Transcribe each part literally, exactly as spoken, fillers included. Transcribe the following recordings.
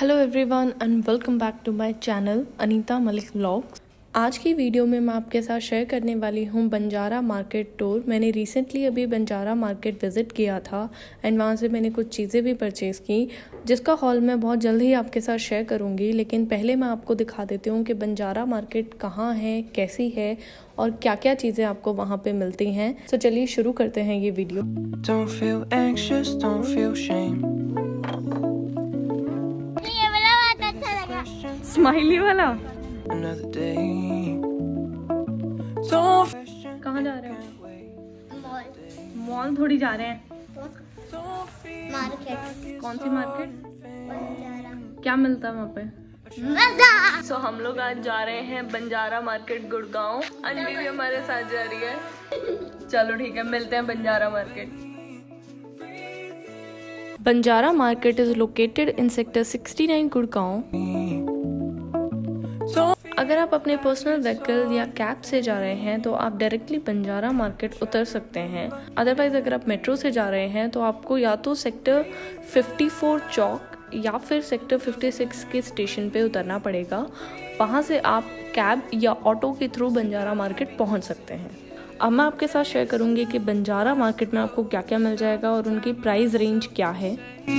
Hello everyone and welcome back to my channel Anita Malik vlogs. आज की video में मैं आपके साथ शेयर करने वाली हूँ बंजारा मार्केट टूर। मैंने रिसेंटली अभी बंजारा मार्केट विज़िट किया था एंड वहाँ से मैंने कुछ चीज़ें भी परचेज़ की, जिसका हॉल मैं बहुत जल्द ही आपके साथ शेयर करूँगी। लेकिन पहले मैं आपको दिखा देती हूँ कि बंजारा मार्केट कहाँ है, कैसी है और क्या क्या चीज़ें आपको वहाँ पे मिलती हैं। तो चलिए शुरू करते हैं ये video. Don't feel anxious, don't feel shame. Smiley वाला Another day. Don't कहाँ जा रहे हैं? मॉल थोड़ी जा रहे हैं। मार्केट। कौन सी मार्केट? बंजारा। क्या मिलता है वहाँ पे? मजा। सो so, हम लोग आज जा रहे हैं बंजारा मार्केट गुड़गांव। अंजलि भी हमारे साथ जा रही है। चलो ठीक है, मिलते हैं Banjara market. Banjara market is located in sector sixty nine Gurgaon. अगर आप अपने पर्सनल व्हीकल या कैब से जा रहे हैं तो आप डायरेक्टली बंजारा मार्केट उतर सकते हैं। अदरवाइज अगर आप मेट्रो से जा रहे हैं तो आपको या तो सेक्टर फिफ्टी फोर चौक या फिर सेक्टर फिफ्टी सिक्स के स्टेशन पे उतरना पड़ेगा। वहाँ से आप कैब या ऑटो के थ्रू बंजारा मार्केट पहुँच सकते हैं। अब मैं आपके साथ शेयर करूँगी कि बंजारा मार्केट में आपको क्या क्या मिल जाएगा और उनकी प्राइस रेंज क्या है।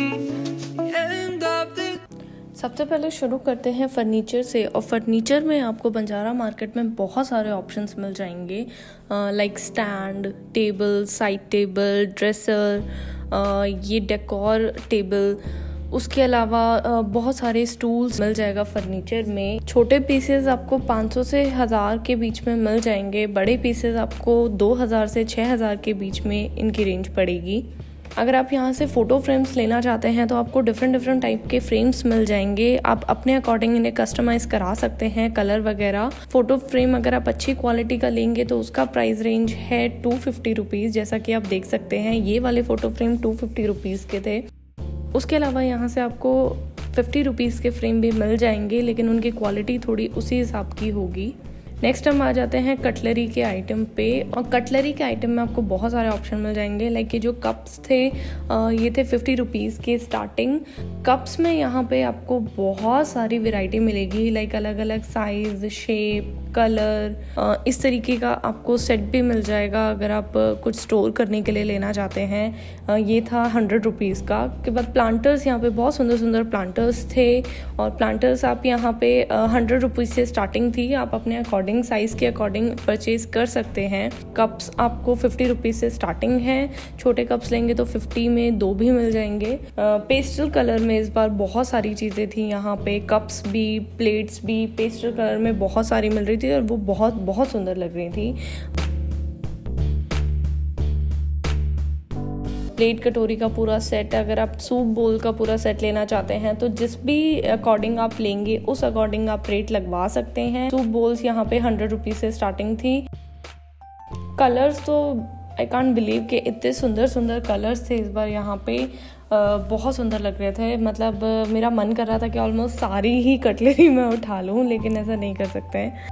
end up this. सबसे पहले शुरू करते हैं फर्नीचर से। और फर्नीचर में आपको बंजारा मार्केट में बहुत सारे ऑप्शंस मिल जाएंगे, like stand, table, side table, dresser, ये डेकोर टेबल। उसके अलावा बहुत सारे स्टूल्स मिल जाएगा फर्नीचर में। छोटे पीसेस आपको पाँच सौ से हज़ार के बीच में मिल जाएंगे। बड़े पीसेस आपको दो हज़ार से छः हज़ार के बीच में इनकी रेंज पड़ेगी। अगर आप यहाँ से फ़ोटो फ्रेम्स लेना चाहते हैं तो आपको डिफरेंट डिफरेंट टाइप के फ्रेम्स मिल जाएंगे। आप अपने अकॉर्डिंग इन्हें कस्टमाइज़ करा सकते हैं, कलर वगैरह। फ़ोटो फ्रेम अगर आप अच्छी क्वालिटी का लेंगे तो उसका प्राइस रेंज है टू फिफ्टी रुपीज़। जैसा कि आप देख सकते हैं ये वाले photo frame two fifty rupees के थे। उसके अलावा यहाँ से आपको फिफ्टी रुपीज़ के फ्रेम भी मिल जाएंगे, लेकिन उनकी क्वालिटी थोड़ी उसी हिसाब की होगी। नेक्स्ट हम आ जाते हैं कटलरी के आइटम पे। और कटलरी के आइटम में आपको बहुत सारे ऑप्शन मिल जाएंगे। लाइक ये जो कप्स थे ये थे फिफ्टी रुपीज़ के स्टार्टिंग। कप्स में यहाँ पे आपको बहुत सारी वैरायटी मिलेगी, लाइक अलग अलग साइज़, शेप, कलर। इस तरीके का आपको सेट भी मिल जाएगा अगर आप कुछ स्टोर करने के लिए लेना चाहते हैं। ये था हंड्रेड रुपीज़ का। के बाद प्लांटर्स, यहाँ पे बहुत सुंदर सुंदर प्लांटर्स थे। और प्लांटर्स आप यहाँ पे हंड्रेड रुपीज़ से स्टार्टिंग थी। आप अपने अकॉर्डिंग साइज के अकॉर्डिंग परचेज कर सकते हैं। कप्स आपको फिफ्टी रुपीज़ से स्टार्टिंग है। छोटे कप्स लेंगे तो फिफ्टी में दो भी मिल जाएंगे। पेस्टल कलर में इस बार बहुत सारी चीज़ें थी यहाँ पे। कप्स भी, प्लेट्स भी पेस्टल कलर में बहुत सारी मिल रही थी और वो बहुत बहुत सुंदर लग रही थी। प्लेट कटोरी का पूरा सेट, अगर आप सूप बोल का पूरा सेट लेना चाहते हैं तो जिस भी अकॉर्डिंग आप लेंगे उस अकॉर्डिंग आप रेट लगवा सकते हैं। सूप बोल्स यहाँ पे हंड्रेड रुपीज़ से स्टार्टिंग थी। कलर्स तो आई कांट बिलीव कि इतने सुंदर सुंदर कलर्स थे इस बार यहाँ पे। बहुत सुंदर लग रहे थे। मतलब मेरा मन कर रहा था कि ऑलमोस्ट सारी ही कटलरी मैं उठा लूँ, लेकिन ऐसा नहीं कर सकते हैं।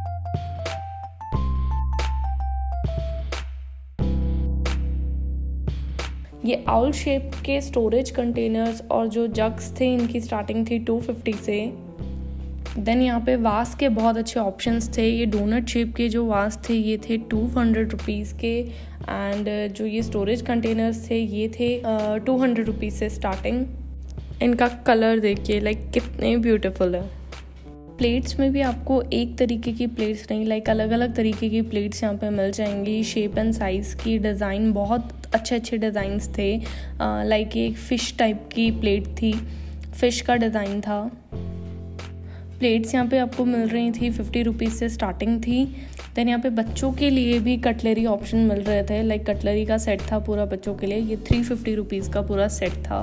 ये आउल शेप के स्टोरेज कंटेनर्स और जो जग्स थे इनकी स्टार्टिंग थी टू फिफ्टी से। देन यहाँ पे वास के बहुत अच्छे ऑप्शंस थे। ये डोनट शेप के जो वास थे ये थे टू हंड्रेड रुपीज़ के। एंड जो ये स्टोरेज कंटेनर्स थे ये थे टू हंड्रेड रुपीज़ से स्टार्टिंग। इनका कलर देखिए, लाइक कितने ब्यूटीफुल है। प्लेट्स में भी आपको एक तरीके की प्लेट्स नहीं, लाइक अलग अलग तरीके की प्लेट्स यहाँ पे मिल जाएंगी। शेप एंड साइज़ की, डिज़ाइन बहुत अच्छे अच्छे डिज़ाइंस थे। लाइक एक फ़िश टाइप की प्लेट थी, फ़िश का डिज़ाइन था। प्लेट्स यहाँ पे आपको मिल रही थी फिफ्टी रुपीज़ से स्टार्टिंग थी। देन यहाँ पे बच्चों के लिए भी कटलरी ऑप्शन मिल रहे थे। लाइक कटलरी का सेट था पूरा बच्चों के लिए। ये थ्री फिफ्टी रुपीज़ का पूरा सेट था।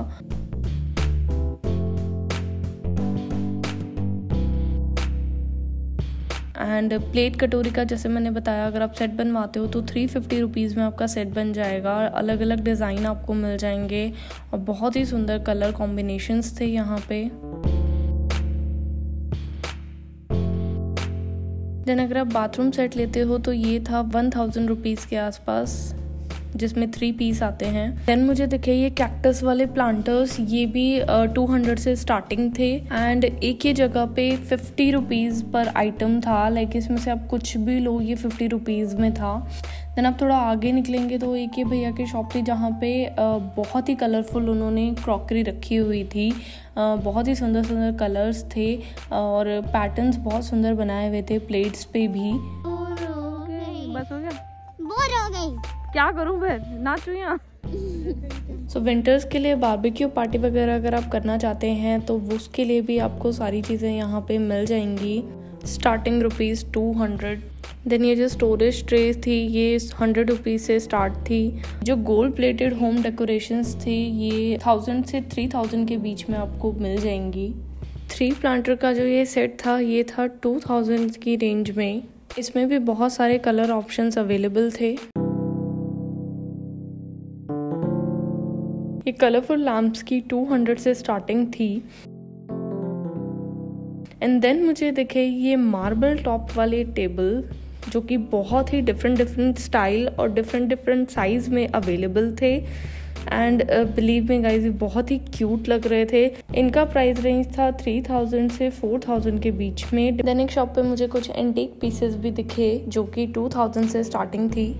एंड प्लेट कटोरी का जैसे मैंने बताया, अगर आप सेट बनवाते हो तो थ्री फिफ्टी रुपीज़ में आपका सेट बन जाएगा। अलग अलग डिज़ाइन आपको मिल जाएंगे और बहुत ही सुंदर कलर कॉम्बिनेशंस थे यहाँ पे। देन अगर आप बाथरूम सेट लेते हो तो ये था वन थाउजेंड रुपीज़ के आसपास। जिसमें थ्री पीस आते हैं। देन मुझे दिखे ये कैक्टस वाले प्लांटर्स, ये भी टू हंड्रेड से स्टार्टिंग थे एंड एक ही जगह पे फिफ्टी रुपीज़ पर आइटम था। लाइक इसमें से आप कुछ भी लो, ये फिफ्टी रुपीज़ में था। देन आप थोड़ा आगे निकलेंगे तो एक ये भैया की शॉप थी जहाँ पे बहुत ही कलरफुल उन्होंने क्रॉकरी रखी हुई थी। बहुत ही सुंदर सुंदर कलर्स थे और पैटर्न्स बहुत सुंदर बनाए हुए थे प्लेट्स पे भी। बस हो गया, बोर हो गई, क्या करूं फिर, नाचूं यहाँ। सो विंटर्स के लिए बारबेक्यू पार्टी वगैरह अगर आप करना चाहते हैं तो उसके लिए भी आपको सारी चीज़ें यहाँ पे मिल जाएंगी, starting rupees two hundred. Then ये जो स्टोरेज ट्रे थी ये हंड्रेड रुपीज़ से स्टार्ट थी। जो गोल्ड प्लेटेड होम डेकोरेशंस थी ये थाउजेंड से थ्री थाउजेंड के बीच में आपको मिल जाएंगी। थ्री प्लांटर का जो ये सेट था ये था टू थाउजेंड की रेंज में। इसमें भी बहुत सारे कलर ऑप्शंस अवेलेबल थे। ये कलरफुल लैम्प्स की टू हंड्रेड से स्टार्टिंग थी। एंड देन मुझे दिखे ये मार्बल टॉप वाले टेबल जो कि बहुत ही डिफरेंट डिफरेंट स्टाइल और डिफरेंट डिफरेंट साइज में अवेलेबल थे एंड बिलीव मी गाइज ये बहुत ही क्यूट लग रहे थे। इनका प्राइस रेंज था थ्री थाउजेंड से फोर थाउजेंड के बीच में। देन एक शॉप पे मुझे कुछ एंटीक पीसेस भी दिखे जो कि टू थाउजेंड से स्टार्टिंग थी।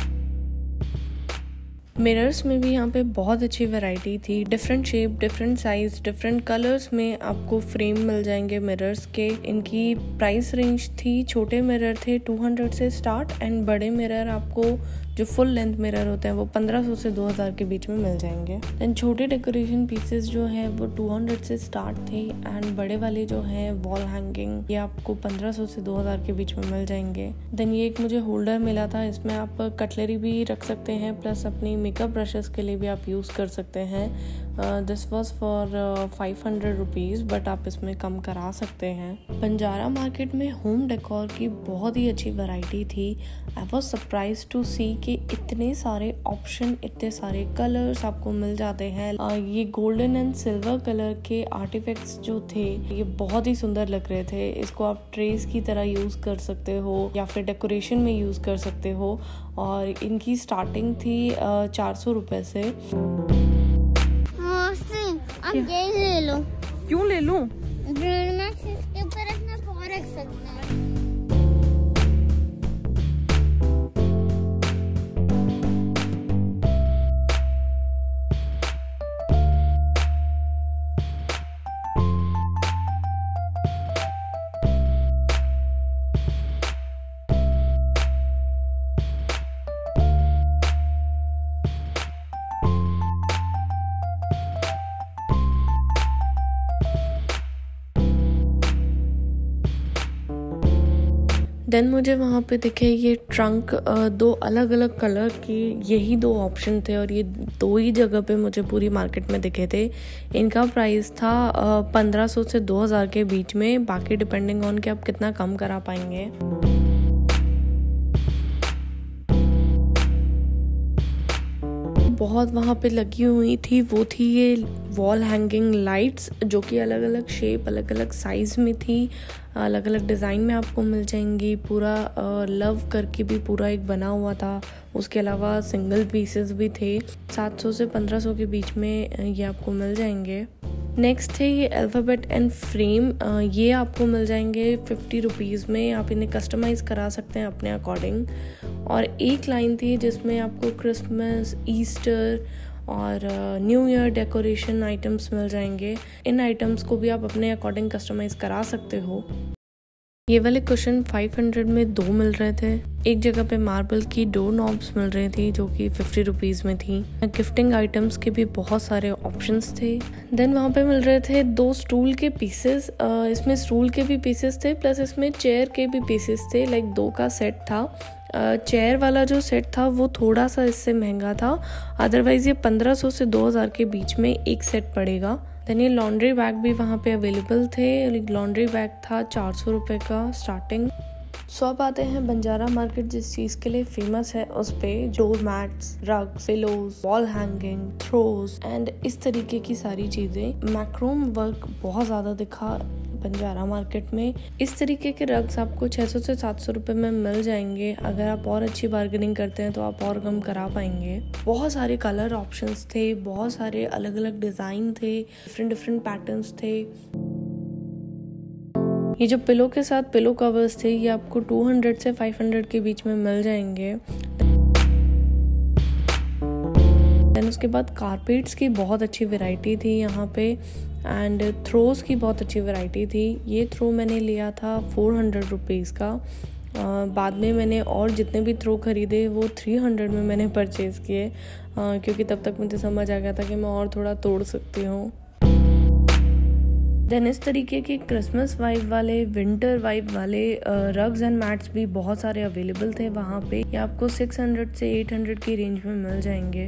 मिरर्स में भी यहाँ पे बहुत अच्छी वैरायटी थी, different shape, different size, different colours में आपको फ्रेम मिल जाएंगे मिरर्स के। इनकी प्राइस रेंज थी, छोटे मिरर थे टू हंड्रेड से स्टार्ट एंड बड़े मिरर आपको जो फुल लेंथ मिरर होते हैं वो पंद्रह सौ से दो हज़ार के बीच में मिल जाएंगे। देन छोटे डेकोरेशन पीसेस जो हैं वो टू हंड्रेड से स्टार्ट थे एंड बड़े वाले जो हैं वॉल हैंगिंग ये आपको पंद्रह सौ से दो हज़ार के बीच में मिल जाएंगे। देन ये एक मुझे होल्डर मिला था, इसमें आप कटलरी भी रख सकते हैं प्लस अपनी मेकअप ब्रशेस के लिए भी आप यूज़ कर सकते हैं। This was for five hundred rupees but आप इसमें कम करा सकते हैं। बंजारा मार्केट में होम डेकोर की बहुत ही अच्छी वैरायटी थी। I was surprise to see कि इतने सारे ऑप्शन, इतने सारे कलर्स आपको मिल जाते हैं। uh, ये गोल्डन एंड सिल्वर कलर के आर्टिफैक्ट्स जो थे ये बहुत ही सुंदर लग रहे थे। इसको आप ट्रेस की तरह यूज़ कर सकते हो या फिर डेकोरेशन में यूज़ कर सकते हो और इनकी स्टार्टिंग थी uh, चार सौ रुपये से। अब ये ले लो। क्यों ले लूं? इसके ऊपर अपना फोन रख सकते हैं। देन मुझे वहाँ पे दिखे ये ट्रंक, दो अलग अलग कलर के यही दो ऑप्शन थे और ये दो ही जगह पे मुझे पूरी मार्केट में दिखे थे। इनका प्राइस था पंद्रह सौ से दो हज़ार के बीच में, बाकी डिपेंडिंग ऑन कि आप कितना कम करा पाएंगे। बहुत वहाँ पे लगी हुई थी वो थी ये वॉल हैंगिंग लाइट्स जो कि अलग अलग शेप, अलग अलग साइज में थी, अलग अलग डिज़ाइन में आपको मिल जाएंगी। पूरा लव करके भी पूरा एक बना हुआ था, उसके अलावा सिंगल पीसेस भी थे। सात सौ से पंद्रह सौ के बीच में ये आपको मिल जाएंगे। नेक्स्ट थे ये अल्फ़ाबेट एंड फ्रेम, ये आपको मिल जाएंगे फिफ्टी रुपीज़ में। आप इन्हें कस्टमाइज़ करा सकते हैं अपने अकॉर्डिंग। और एक लाइन थी जिसमें आपको क्रिसमस, ईस्टर और न्यू ईयर डेकोरेशन आइटम्स मिल जाएंगे। इन आइटम्स को भी आप अपने अकॉर्डिंग कस्टमाइज़ करा सकते हो। ये वाले क्वेश्चन फाइव हंड्रेड में दो मिल रहे थे। एक जगह पे मार्बल की डोर नॉब्स मिल रही थी जो कि फिफ्टी रुपीज़ में थी। गिफ्टिंग आइटम्स के भी बहुत सारे ऑप्शंस थे। देन वहाँ पे मिल रहे थे दो स्टूल के पीसेस, इसमें स्टूल के भी पीसेस थे प्लस इसमें चेयर के भी पीसेस थे। लाइक दो का सेट था। चेयर uh, वाला जो सेट था वो थोड़ा सा इससे महंगा था, अदरवाइज़ ये पंद्रह सौ से दो हज़ार के बीच में एक सेट पड़ेगा। देन ये लॉन्ड्री बैग भी वहाँ पे अवेलेबल थे। लॉन्ड्री बैग था चार सौ रुपये का स्टार्टिंग। सो अब आते हैं बंजारा मार्केट जिस चीज़ के लिए फेमस है उस पे door mats, rugs, pillows, wall hanging, throws and इस तरीके की सारी चीज़ें। मैक्रोम वर्क बहुत ज़्यादा दिखा बंजारा मार्केट में। इस तरीके के रग्स आपको छह सौ से सात सौ रुपये में मिल जाएंगे। अगर आप और अच्छी बार्गेनिंग करते हैं तो आप और कम करा पाएंगे। बहुत सारे कलर ऑप्शंस थे, बहुत सारे अलग अलग डिज़ाइन थे, डिफरेंट डिफरेंट पैटर्न्स थे। ये जो पिलो के साथ पिलो कवर्स थे ये आपको दो सौ से पाँच सौ के बीच में मिल जाएंगे। देन उसके बाद कारपेट्स की बहुत अच्छी वैरायटी थी यहाँ पे एंड थ्रोज की बहुत अच्छी वैरायटी थी। ये थ्रो मैंने लिया था फोर हंड्रेड रुपीज़ का। uh, बाद में मैंने और जितने भी थ्रो खरीदे वो थ्री हंड्रेड में मैंने परचेज़ किए, uh, क्योंकि तब तक मुझे समझ आ गया था कि मैं और थोड़ा तोड़ सकती हूँ। देन इस तरीके के क्रिसमस वाइब वाले, विंटर वाइब वाले रग्स एंड मैट्स भी बहुत सारे अवेलेबल थे वहाँ पे। ये आपको छह सौ से आठ सौ की रेंज में मिल जाएंगे।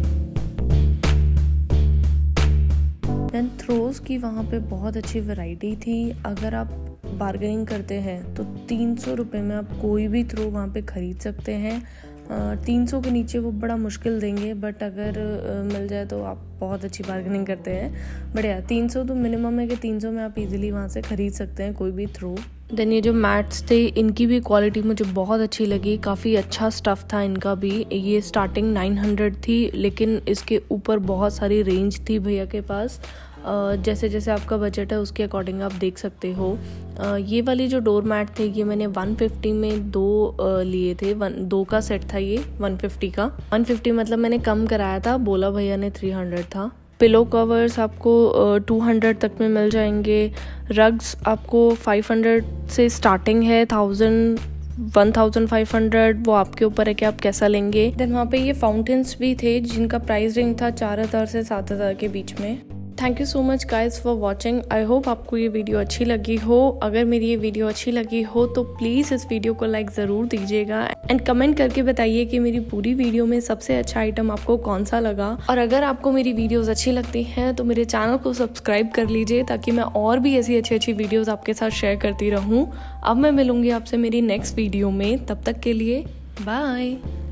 देन थ्रोज की वहाँ पे बहुत अच्छी वैरायटी थी। अगर आप बार्गेनिंग करते हैं तो तीन सौ रुपये में आप कोई भी थ्रो वहाँ पे ख़रीद सकते हैं। तीन सौ के नीचे वो बड़ा मुश्किल देंगे, बट अगर uh, मिल जाए तो आप बहुत अच्छी बार्गेनिंग करते हैं। बढ़िया, तीन सौ तो मिनिमम है कि तीन सौ में आप इजीली वहाँ से ख़रीद सकते हैं कोई भी थ्रो। देन ये जो मैट्स थे इनकी भी क्वालिटी मुझे बहुत अच्छी लगी, काफ़ी अच्छा स्टफ़ था इनका भी। ये स्टार्टिंग नौ सौ थी, लेकिन इसके ऊपर बहुत सारी रेंज थी भैया के पास। Uh, जैसे जैसे आपका बजट है उसके अकॉर्डिंग आप देख सकते हो। uh, ये वाली जो डोर मैट थे ये मैंने एक सौ पचास में दो uh, लिए थे। वन दो का सेट था ये, एक सौ पचास का। एक सौ पचास मतलब मैंने कम कराया था, बोला भैया ने तीन सौ था। पिलो कवर्स आपको uh, दो सौ तक में मिल जाएंगे। रग्स आपको पाँच सौ से स्टार्टिंग है, thousand one thousand five hundred, वो आपके ऊपर है कि आप कैसा लेंगे। देन वहाँ पे ये फाउंटेन्स भी थे जिनका प्राइस रेंज था चार हज़ार से सात हज़ार के बीच में। Thank you so much guys for watching. I hope आपको ये वीडियो अच्छी लगी हो। अगर मेरी ये वीडियो अच्छी लगी हो तो प्लीज़ इस वीडियो को लाइक ज़रूर दीजिएगा एंड कमेंट करके बताइए कि मेरी पूरी वीडियो में सबसे अच्छा आइटम आपको कौन सा लगा। और अगर आपको मेरी वीडियोस अच्छी लगती हैं तो मेरे चैनल को सब्सक्राइब कर लीजिए ताकि मैं और भी ऐसी अच्छी अच्छी वीडियोज़ आपके साथ शेयर करती रहूँ। अब मैं मिलूँगी आपसे मेरी नेक्स्ट वीडियो में, तब तक के लिए बाय।